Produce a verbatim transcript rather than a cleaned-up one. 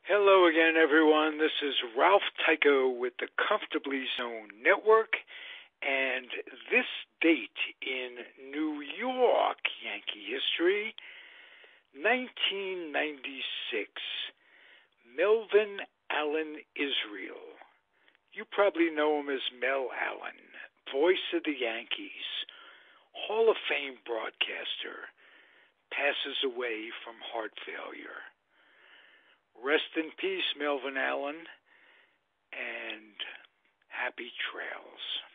Hello again, everyone. This is Ralph Tycho with the Comfortably Zone Network, and this date in New York, Yankee history, nineteen ninety-six, Melvin Allen Israel. You probably know him as Mel Allen, voice of the Yankees, Hall of Fame broadcaster, passes away from heart failure. Rest in peace, Melvin Allen, and happy trails.